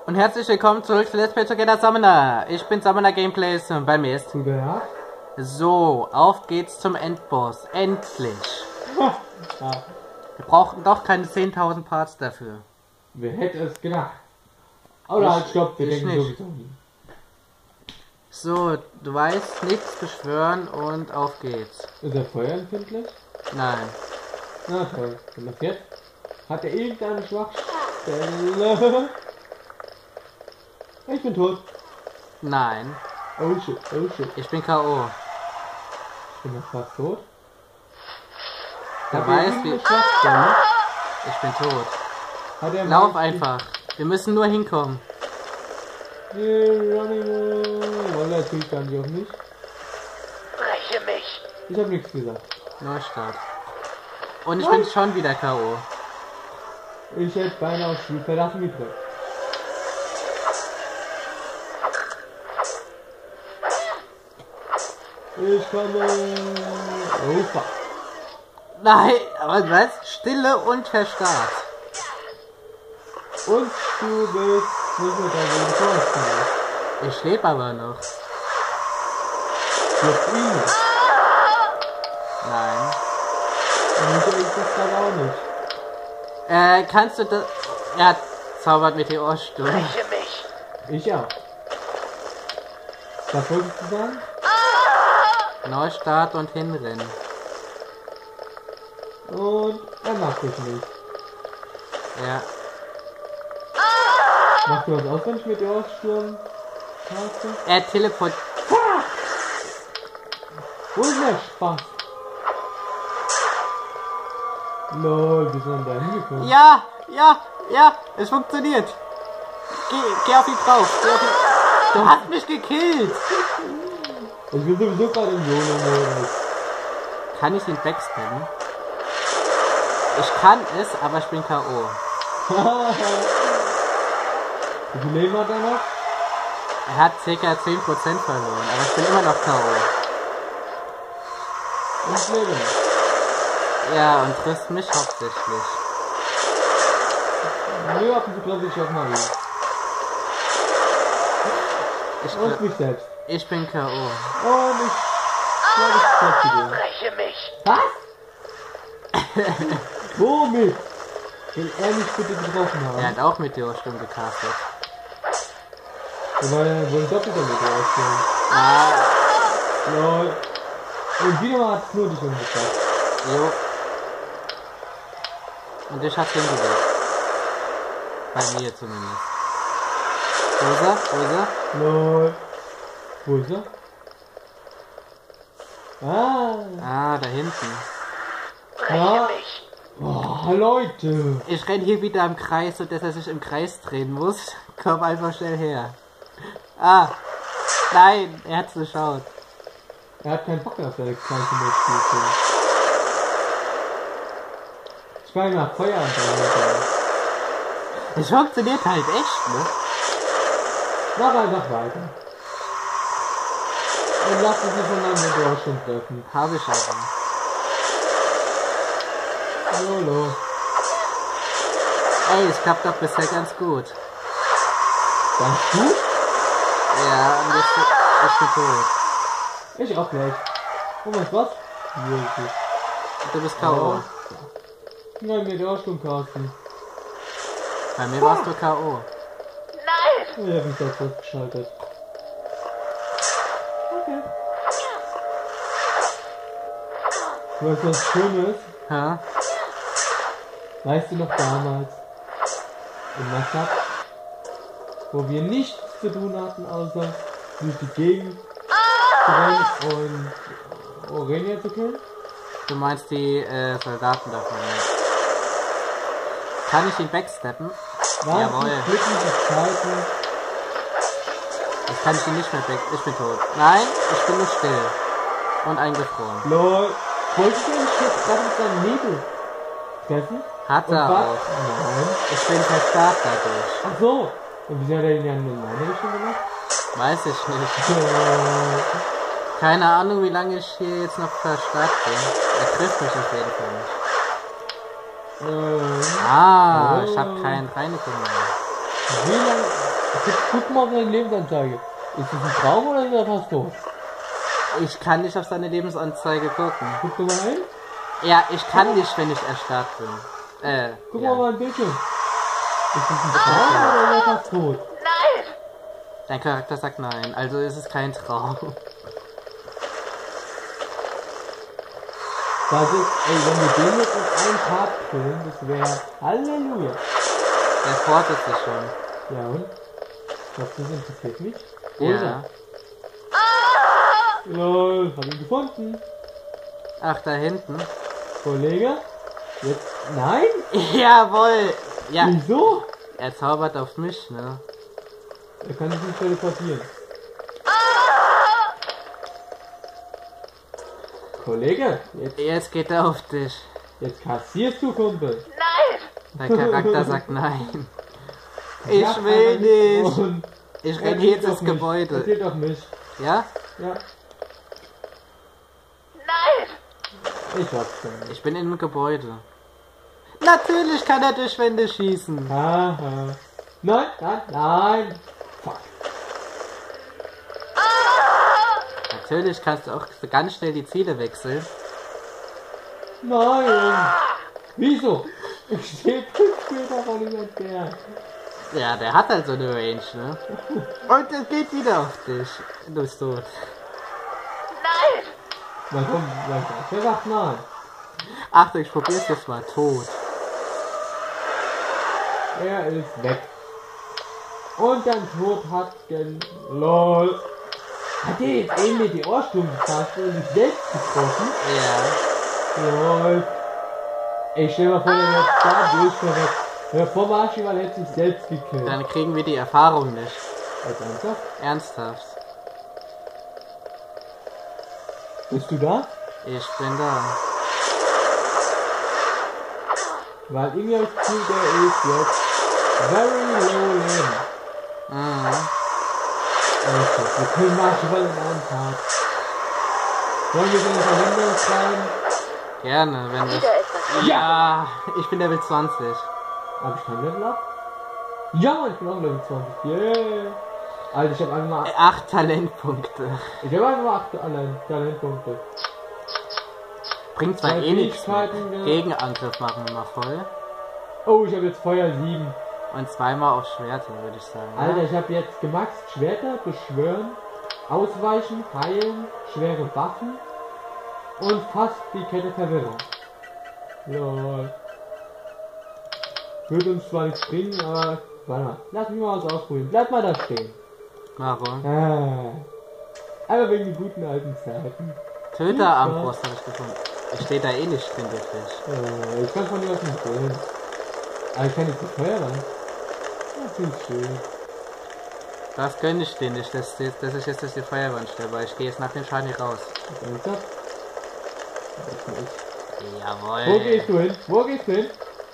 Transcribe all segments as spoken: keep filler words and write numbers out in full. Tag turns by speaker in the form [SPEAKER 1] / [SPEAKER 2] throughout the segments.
[SPEAKER 1] Und herzlich willkommen zurück zu Let's Play Together Summoner. Ich bin Summoner Gameplays und bei mir ist
[SPEAKER 2] Hubert.
[SPEAKER 1] So, auf geht's zum Endboss. Endlich.
[SPEAKER 2] Ja.
[SPEAKER 1] Wir brauchen doch keine zehntausend Parts dafür.
[SPEAKER 2] Wer hätte es gedacht? Oder
[SPEAKER 1] Ich-
[SPEAKER 2] halt stopp, wir
[SPEAKER 1] ich
[SPEAKER 2] denken
[SPEAKER 1] nicht.
[SPEAKER 2] sowieso nie.
[SPEAKER 1] So, du weißt nichts beschwören und auf geht's.
[SPEAKER 2] Ist er feuerempfindlich?
[SPEAKER 1] Nein.
[SPEAKER 2] Na toll. Und was jetzt? Hat er irgendeine Schwachstelle? Ich bin tot.
[SPEAKER 1] Nein.
[SPEAKER 2] Oh shit, oh shit.
[SPEAKER 1] Ich bin K O.
[SPEAKER 2] Ich bin noch fast tot.
[SPEAKER 1] Du
[SPEAKER 2] Hat er
[SPEAKER 1] weißt
[SPEAKER 2] irgendeine
[SPEAKER 1] wie...
[SPEAKER 2] Schwachstelle?
[SPEAKER 1] Ich bin tot.
[SPEAKER 2] Hat er
[SPEAKER 1] Lauf
[SPEAKER 2] mal-
[SPEAKER 1] einfach. Wir müssen nur hinkommen.
[SPEAKER 2] Nee, Running. Wallah, das tue ich gar nicht auf mich.
[SPEAKER 3] Breche mich.
[SPEAKER 2] Ich hab nichts gesagt.
[SPEAKER 1] Neustart. Und ich bin schon wieder K O.
[SPEAKER 2] Ich hätte beinahe aufs Spiel verlassen gedrückt. Ich komme. Oh fuck.
[SPEAKER 1] Nein, aber was? Stille und Verstarrt.
[SPEAKER 2] Und du bist nicht mit deinem Vorstand.
[SPEAKER 1] Ich lebe aber noch.
[SPEAKER 2] Jetzt ihn nicht.
[SPEAKER 1] Nein.
[SPEAKER 2] Und ich ich das gerade auch nicht.
[SPEAKER 1] Äh, kannst du das... Er zaubert Meteorsturm.
[SPEAKER 3] Breche mich.
[SPEAKER 2] Ich auch. Was wolltest du sagen?
[SPEAKER 1] Neustart und hinrennen.
[SPEAKER 2] Und er mag dich nicht.
[SPEAKER 1] Ja.
[SPEAKER 2] Machst du was auswendig mit der Oststurm? Hast du?
[SPEAKER 1] Er teleport...
[SPEAKER 2] Wo ist der Spaß? Lol, wie ist denn da hingekommen?
[SPEAKER 1] Ja, ja, ja, es funktioniert. Geh, geh auf ihn drauf. Geh auf ihn... Du hast mich gekillt.
[SPEAKER 2] Ich bin sowieso gerade im Solo-Modus.
[SPEAKER 1] Kann ich ihn backstabben? Ich kann es, aber ich bin K O.
[SPEAKER 2] Wie viel Leben hat er noch?
[SPEAKER 1] Er hat ca. zehn Prozent verloren, aber ich bin immer noch K O.
[SPEAKER 2] Und ich lebe noch.
[SPEAKER 1] Ja, und triffst mich hauptsächlich.
[SPEAKER 2] Nö, ab und zu glaube ich auch mal wieder.
[SPEAKER 1] Ich,
[SPEAKER 2] Und
[SPEAKER 1] gl-
[SPEAKER 2] mich selbst.
[SPEAKER 1] ich bin K O.
[SPEAKER 2] Und ich glaube, ich treffe den.
[SPEAKER 3] Breche mich.
[SPEAKER 2] Was? Womit? Will er mich bitte getroffen haben?
[SPEAKER 1] Er hat auch Meteorsturm gecastet.
[SPEAKER 2] Wir wollen wohl doppelt damit ausstellen.
[SPEAKER 1] Ah,
[SPEAKER 2] Lol. Und wieder mal hat es nur dich umgebracht.
[SPEAKER 1] jo. Und ich hab's hingelegt. Bei mir zumindest. Wo ist er? Wo ist er?
[SPEAKER 2] Lol. Wo ist er? Ah.
[SPEAKER 1] Ah, da hinten.
[SPEAKER 3] Breche
[SPEAKER 2] Ja.
[SPEAKER 3] mich.
[SPEAKER 2] Oh, Leute.
[SPEAKER 1] Ich renn hier wieder im Kreis, und dass er sich im Kreis drehen muss. Komm einfach schnell her. Ah. Nein, er hat's geschaut.
[SPEAKER 2] Er hat keinen Bock auf seine kleine Spielchen. Ich war nach Feuer an
[SPEAKER 1] Es funktioniert halt echt, ne?
[SPEAKER 2] Mach einfach weiter. Und lass uns nicht voneinander durch schon treffen.
[SPEAKER 1] Habe ich aber.
[SPEAKER 2] Lolo.
[SPEAKER 1] Ey, es klappt doch bisher ganz gut.
[SPEAKER 2] Ganz gut?
[SPEAKER 1] Ja, und ich, ich bin tot.
[SPEAKER 2] Ich auch gleich. Und was was? Jesus.
[SPEAKER 1] Du bist K O.
[SPEAKER 2] Nein, mir der schon Carsten.
[SPEAKER 1] Bei mir warst du K O.
[SPEAKER 3] Nein.
[SPEAKER 2] Oh, ich hab mich selbst ausgeschaltet. Okay. Weißt du, was schön ist?
[SPEAKER 1] Hä?
[SPEAKER 2] Weißt du noch damals in Massad, wo wir nichts zu tun hatten, außer durch die Gegend zu rennen und Aurenia zu killen?
[SPEAKER 1] Du meinst die äh, Soldaten davon, ja. Kann ich ihn backsteppen?
[SPEAKER 2] Waren
[SPEAKER 1] Jawohl.
[SPEAKER 2] die glückliche Zeiten?
[SPEAKER 1] Das kann ich ihn nicht mehr back... Ich bin tot. Nein, ich bin nur still. Und eingefroren.
[SPEAKER 2] Lol. Wolltest du nicht jetzt gerade mit seinem Nebel treffen?
[SPEAKER 1] Hat
[SPEAKER 2] Und
[SPEAKER 1] er
[SPEAKER 2] was?
[SPEAKER 1] auch.
[SPEAKER 2] Nein.
[SPEAKER 1] Ich bin verstarrt dadurch.
[SPEAKER 2] Ach so. Und wieso hat er ihn ja in meine Richtung gemacht?
[SPEAKER 1] Weiß ich nicht.
[SPEAKER 2] Äh,
[SPEAKER 1] Keine Ahnung, wie lange ich hier jetzt noch verstarrt bin. Er trifft mich auf jeden Fall nicht.
[SPEAKER 2] Ähm,
[SPEAKER 1] Ah,
[SPEAKER 2] oh.
[SPEAKER 1] ich habe keinen Reinigung mehr.
[SPEAKER 2] Wie lange? Guck mal auf deine Lebensanzeige. Ist das ein Traum oder ist er fast tot?
[SPEAKER 1] Ich kann nicht auf seine Lebensanzeige gucken.
[SPEAKER 2] Guck doch mal hin.
[SPEAKER 1] Ja, ich kann nicht, wenn ich erstarrt bin. Äh,
[SPEAKER 2] Guck
[SPEAKER 1] ja.
[SPEAKER 2] mal mal ein Bildschirm. Ist das ein Traum oder ist er fast tot?
[SPEAKER 3] Nein!
[SPEAKER 1] Dein Charakter sagt nein, also ist es kein Traum.
[SPEAKER 2] Das ist, ey, wenn wir den jetzt auf einen Part filmen, das wäre Halleluja.
[SPEAKER 1] Der fordert sich schon.
[SPEAKER 2] Ja und? Glaubst du, das interessiert mich?
[SPEAKER 1] Ja.
[SPEAKER 2] Lol, hab ihn gefunden.
[SPEAKER 1] Ach, da hinten.
[SPEAKER 2] Kollege? Jetzt, nein?
[SPEAKER 1] Jawohl! Ja,
[SPEAKER 2] Wieso?
[SPEAKER 1] er zaubert auf mich, ne?
[SPEAKER 2] Er kann sich nicht teleportieren. Kollege, jetzt,
[SPEAKER 1] Jetzt geht er auf dich.
[SPEAKER 2] jetzt kassierst du, Kumpel.
[SPEAKER 3] Nein!
[SPEAKER 1] Dein Charakter sagt nein.
[SPEAKER 2] Ja,
[SPEAKER 1] Ich will
[SPEAKER 2] einfach
[SPEAKER 1] nicht.
[SPEAKER 2] und
[SPEAKER 1] Ich
[SPEAKER 2] er
[SPEAKER 1] renne jetzt
[SPEAKER 2] zählt
[SPEAKER 1] ins
[SPEAKER 2] auf mich. Er
[SPEAKER 1] Gebäude.
[SPEAKER 2] zählt auf mich.
[SPEAKER 1] Ja?
[SPEAKER 2] Ja,
[SPEAKER 3] Nein!
[SPEAKER 2] ich hab's schon.
[SPEAKER 1] Ich bin in einem Gebäude. Natürlich kann er durch Wände schießen.
[SPEAKER 2] Haha. Nein, nein, nein. Fuck.
[SPEAKER 1] Natürlich kannst du auch so ganz schnell die Ziele wechseln.
[SPEAKER 2] Nein. Wieso? Ich stehe fünf Meter von ihm entfernt.
[SPEAKER 1] Ja, der hat halt so eine Range, ne? Und es geht wieder auf dich. Du bist tot.
[SPEAKER 3] Nein!
[SPEAKER 2] Warum? Wer sagt nein?
[SPEAKER 1] Achtung, ich probier's jetzt mal. Tot.
[SPEAKER 2] Er ist weg. Und dein Tod hat gen... LOL. Hat der jetzt eben die Ohrstuben gefasst und sich selbst getroffen?
[SPEAKER 1] Ja.
[SPEAKER 2] LOL. Ich stell mal vor, der wird da durchverreckt. Der Vormarschieber hat sich selbst gekillt.
[SPEAKER 1] Dann kriegen wir die Erfahrung nicht.
[SPEAKER 2] Als ernsthaft?
[SPEAKER 1] Ernsthaft.
[SPEAKER 2] Bist du da?
[SPEAKER 1] Ich bin da.
[SPEAKER 2] Weil irgendwie hab ich das Gefühl, der ist jetzt very low leben.
[SPEAKER 1] Mhm.
[SPEAKER 2] Okay, wir können Marschieber in einem Tag. Wollen wir den Kalender schreiben?
[SPEAKER 1] Gerne, wenn wir...
[SPEAKER 3] Wieder etwas.
[SPEAKER 1] Ja, ich bin Level zwanzig.
[SPEAKER 2] Hab ich kein Level up? Ja, Mann, ich bin auch Level zwanzig. Yeah. Alter, ich hab einfach mal...
[SPEAKER 1] Acht Talentpunkte.
[SPEAKER 2] Ich hab einfach mal acht allein Talentpunkte.
[SPEAKER 1] Bringt zwar
[SPEAKER 2] Zwei
[SPEAKER 1] eh nichts mehr.
[SPEAKER 2] Fähigkeiten, ja.
[SPEAKER 1] Gegenangriff machen wir mal voll.
[SPEAKER 2] Oh, ich hab jetzt Feuer sieben.
[SPEAKER 1] Und zweimal auf Schwerter, würde ich sagen.
[SPEAKER 2] Alter,
[SPEAKER 1] Ja?
[SPEAKER 2] ich hab jetzt gemaxt Schwerter, beschwören, ausweichen, heilen, schwere Waffen und fast die Kette Verwirrung. Lol. Würde uns zwar nichts bringen, aber warte mal, lass mich mal was ausprobieren. Bleib mal da stehen.
[SPEAKER 1] Warum?
[SPEAKER 2] Ah. Aber wegen den guten alten Zeiten.
[SPEAKER 1] Töterarmbrust habe ich gefunden. Ich stehe da eh nicht drin, wirklich.
[SPEAKER 2] Äh, ich kann von dir was nicht sehen. Aber ich kann jetzt die Feuerwand. Das ist schön.
[SPEAKER 1] Das gönne ich dir nicht, dass, dass ich jetzt durch die Feuerwand sterbe, weil ich gehe jetzt nach dem Schein hier raus.
[SPEAKER 2] Ernsthaft? Das nicht.
[SPEAKER 1] Jawohl.
[SPEAKER 2] Wo gehst du hin? Wo gehst du hin?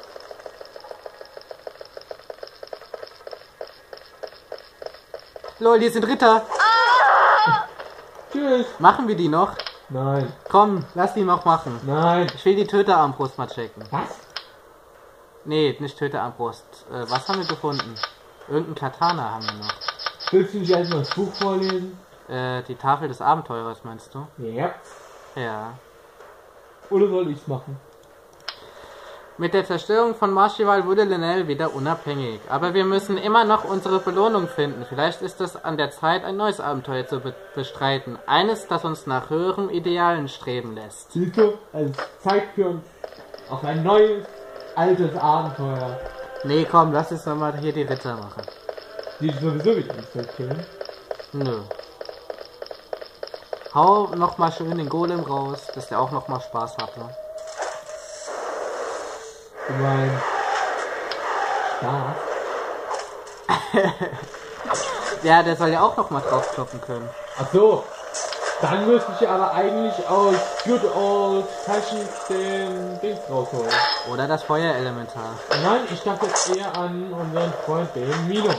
[SPEAKER 1] Lol, hier sind Ritter.
[SPEAKER 2] Tschüss.
[SPEAKER 1] Machen wir die noch?
[SPEAKER 2] Nein.
[SPEAKER 1] Komm, lass die noch machen.
[SPEAKER 2] Nein.
[SPEAKER 1] Ich will die Töterarmbrust mal checken.
[SPEAKER 2] Was?
[SPEAKER 1] Nee, nicht Töterarmbrust. Äh, was haben wir gefunden? Irgendein Katana haben wir noch.
[SPEAKER 2] Willst du nicht erstmal das Buch vorlesen?
[SPEAKER 1] Äh, die Tafel des Abenteurers meinst du?
[SPEAKER 2] Ja.
[SPEAKER 1] Ja.
[SPEAKER 2] Oder soll ich's machen?
[SPEAKER 1] Mit der Zerstörung von Marschival wurde Lenel wieder unabhängig. Aber wir müssen immer noch unsere Belohnung finden. Vielleicht ist es an der Zeit, ein neues Abenteuer zu be bestreiten. Eines, das uns nach höheren Idealen streben lässt.
[SPEAKER 2] Siehst du, es ist Zeit für uns auf ein neues, altes Abenteuer.
[SPEAKER 1] Nee, komm, lass uns doch mal hier die Ritter machen.
[SPEAKER 2] Die sowieso wieder nicht so killen.
[SPEAKER 1] Nö. Hau nochmal schön den Golem raus, dass der auch nochmal Spaß hatte.
[SPEAKER 2] Du meinst Spaß?
[SPEAKER 1] Ja, der soll ja auch nochmal draufkloppen können.
[SPEAKER 2] Ach so. Dann müsste ich aber eigentlich aus Good Old Fashioned den Dings rausholen.
[SPEAKER 1] Oder das Feuerelementar.
[SPEAKER 2] Nein, ich dachte jetzt eher an unseren Freund, den Mino.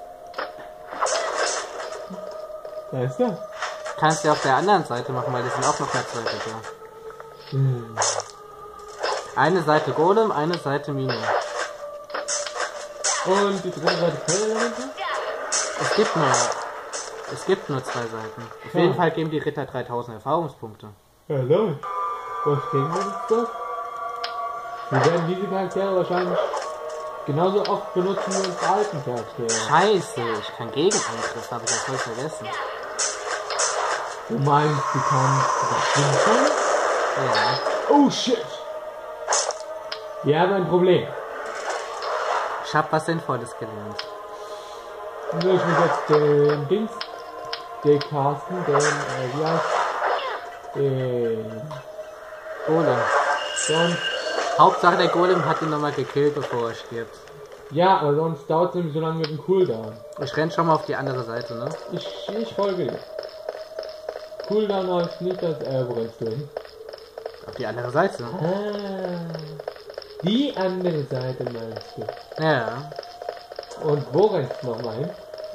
[SPEAKER 2] Da ist er.
[SPEAKER 1] Kannst du auf der anderen Seite machen, weil das sind auch noch mehr zwei Ritter.
[SPEAKER 2] Hm.
[SPEAKER 1] Eine Seite Golem, eine Seite Mino.
[SPEAKER 2] Und die dritte Seite Feuerelemente?
[SPEAKER 1] Es gibt nur, es gibt nur zwei Seiten. Auf
[SPEAKER 2] Ja.
[SPEAKER 1] jeden Fall geben die Ritter dreitausend Erfahrungspunkte.
[SPEAKER 2] Ja, Leute. Was kriegen wir jetzt das? Wir werden diese Charaktere wahrscheinlich genauso oft benutzen wie unsere alten Charaktere.
[SPEAKER 1] Scheiße, ich kann Gegenangriff, habe ich ja voll vergessen.
[SPEAKER 2] Du meinst, du kannst das Ding
[SPEAKER 1] Ja.
[SPEAKER 2] Oh shit! Wir haben ein Problem.
[SPEAKER 1] Ich hab was Sinnvolles gelernt.
[SPEAKER 2] Ich muss jetzt den Dings decasten, den, äh, wie heißt den,
[SPEAKER 1] Golem.
[SPEAKER 2] sonst,
[SPEAKER 1] Hauptsache der Golem hat ihn nochmal gekillt, bevor er stirbt.
[SPEAKER 2] ja, aber sonst dauert es nämlich so lange mit dem Cooldown.
[SPEAKER 1] Ich renn schon mal auf die andere Seite, ne?
[SPEAKER 2] Ich, ich folge dir. Cooldown heißt nicht, dass, äh, wo rennst du hin?
[SPEAKER 1] Auf die andere Seite.
[SPEAKER 2] Ah, die andere Seite meinst du.
[SPEAKER 1] Ja.
[SPEAKER 2] Und wo rennst du nochmal hin?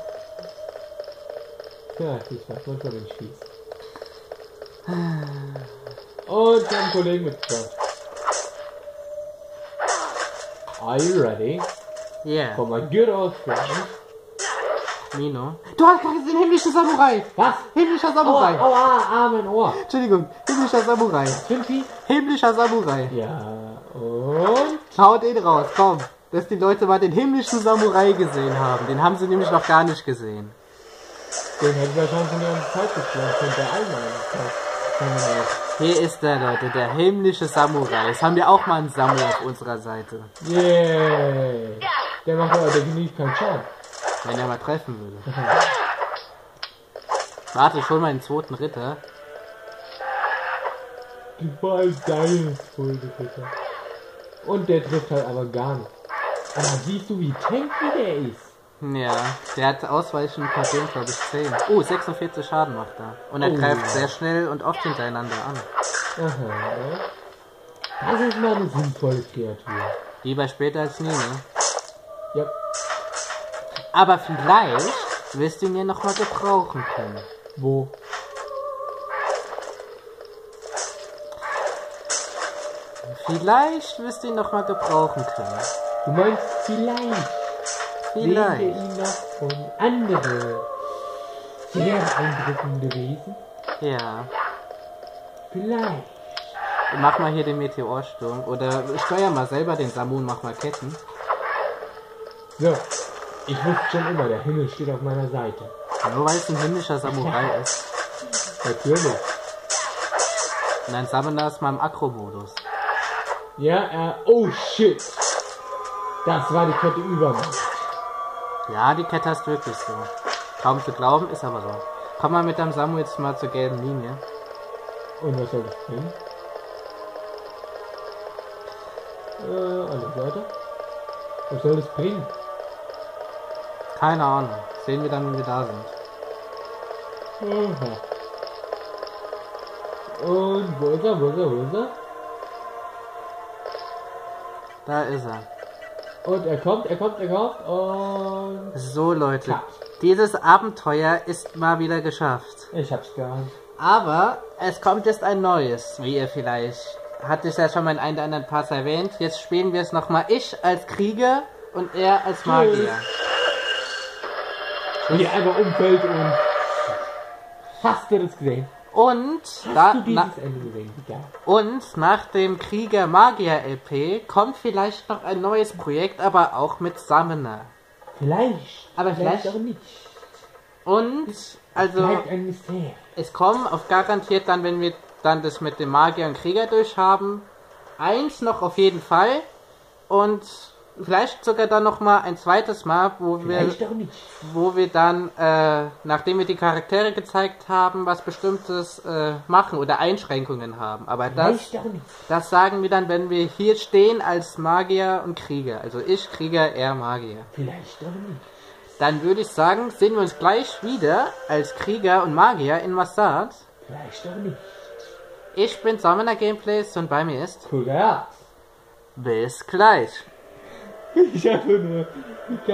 [SPEAKER 2] Ja, ich weiß manchmal, wenn ich schieße. Und wir haben einen Kollegen mitgebracht. Are you ready
[SPEAKER 1] Yeah.
[SPEAKER 2] for my good old friend?
[SPEAKER 1] Mino. Du hast gerade den himmlischen Samurai.
[SPEAKER 2] Was?
[SPEAKER 1] Himmlischer
[SPEAKER 2] Aua,
[SPEAKER 1] Samurai.
[SPEAKER 2] aua, ah, mein Ohr.
[SPEAKER 1] Entschuldigung. Himmlischer Samurai.
[SPEAKER 2] Twinkie?
[SPEAKER 1] Himmlischer Samurai.
[SPEAKER 2] Ja, und?
[SPEAKER 1] Haut ihn raus, komm. Dass die Leute mal den himmlischen Samurai gesehen haben. Den haben sie nämlich noch gar nicht gesehen.
[SPEAKER 2] Den hätte ich wahrscheinlich in der Zeit geplant, von der Allmann.
[SPEAKER 1] Hier ist der, Leute, der himmlische Samurai. Jetzt haben wir auch mal einen Samu auf unserer Seite.
[SPEAKER 2] Yeah. Der macht aber definitiv keinen Schaden.
[SPEAKER 1] Wenn er mal treffen würde. Warte, schon mal den zweiten Ritter.
[SPEAKER 2] Du warst deines Pulverritter. Und der trifft halt aber gar nicht. Aber siehst du, wie tanky der ist?
[SPEAKER 1] Ja, der hat Ausweichen per dem, glaube ich, zehn. Oh, sechsundvierzig Schaden macht er. Und er
[SPEAKER 2] Oh.
[SPEAKER 1] greift sehr schnell und oft hintereinander an.
[SPEAKER 2] Aha. Das ist mal eine sinnvolle Kreatur.
[SPEAKER 1] Lieber später als nie, ne?
[SPEAKER 2] Ja.
[SPEAKER 1] Aber vielleicht wirst du ihn ja noch mal gebrauchen können.
[SPEAKER 2] Wo?
[SPEAKER 1] Vielleicht wirst du ihn noch mal gebrauchen können.
[SPEAKER 2] Du meinst vielleicht? Sehen wir
[SPEAKER 1] Vielleicht.
[SPEAKER 2] ihn noch von andere sehr beeindruckende Wesen?
[SPEAKER 1] Ja.
[SPEAKER 2] Vielleicht.
[SPEAKER 1] Mach mal hier den Meteorsturm. Oder steuer mal selber den Samu und mach mal Ketten.
[SPEAKER 2] So. Ich wusste schon immer, der Himmel steht auf meiner Seite.
[SPEAKER 1] Nur weil es ein himmlischer Samurai ist.
[SPEAKER 2] Natürlich.
[SPEAKER 1] Und ein Summoner ist mal im Akro-Modus.
[SPEAKER 2] Ja, äh, oh shit. Das war die Kette Übermacht.
[SPEAKER 1] Ja, die Kette hast wirklich so. Kaum zu glauben, ist aber so. Komm mal mit deinem Samu jetzt mal zur gelben Linie.
[SPEAKER 2] Und was soll das bringen? Äh, alles weiter. Was soll das bringen?
[SPEAKER 1] Keine Ahnung. Sehen wir dann, wenn wir da sind.
[SPEAKER 2] Aha. Und wo ist er, wo ist er, wo ist er?
[SPEAKER 1] Da ist er.
[SPEAKER 2] Und er kommt, er kommt, er kommt und...
[SPEAKER 1] So, Leute.
[SPEAKER 2] Cut.
[SPEAKER 1] Dieses Abenteuer ist mal wieder geschafft.
[SPEAKER 2] Ich hab's geahnt.
[SPEAKER 1] Aber es kommt jetzt ein neues, wie ihr vielleicht... Hatte ich ja schon mal in einem der anderen Parts erwähnt. Jetzt spielen wir es nochmal. Ich als Krieger und er als Magier.
[SPEAKER 2] Wie er einfach umfällt und... Hast du das gesehen?
[SPEAKER 1] Und,
[SPEAKER 2] Hast
[SPEAKER 1] da,
[SPEAKER 2] du
[SPEAKER 1] na,
[SPEAKER 2] dieses Ende gesehen? Ja.
[SPEAKER 1] und nach dem Krieger-Magier-L P kommt vielleicht noch ein neues Projekt, aber auch mit Summoner.
[SPEAKER 2] Vielleicht.
[SPEAKER 1] Aber vielleicht-
[SPEAKER 2] auch nicht.
[SPEAKER 1] Und, also,
[SPEAKER 2] Bleibt ein Mysterium.
[SPEAKER 1] es kommen auf garantiert dann, wenn wir dann das mit dem Magier und Krieger durchhaben, eins noch auf jeden Fall. Und vielleicht sogar dann noch mal ein zweites Mal, wo wir...
[SPEAKER 2] Vielleicht auch nicht.
[SPEAKER 1] wo wir dann, äh, nachdem wir die Charaktere gezeigt haben, was Bestimmtes äh, machen oder Einschränkungen haben. Aber das,
[SPEAKER 2] Vielleicht auch nicht.
[SPEAKER 1] das sagen wir dann, wenn wir hier stehen als Magier und Krieger. Also ich Krieger, er Magier.
[SPEAKER 2] Vielleicht auch nicht.
[SPEAKER 1] Dann würde ich sagen, sehen wir uns gleich wieder als Krieger und Magier in Massad.
[SPEAKER 2] Vielleicht auch nicht.
[SPEAKER 1] Ich bin Summoner Gameplays und bei mir ist...
[SPEAKER 2] Cool, ja.
[SPEAKER 1] Bis gleich.
[SPEAKER 2] Ich habe nur...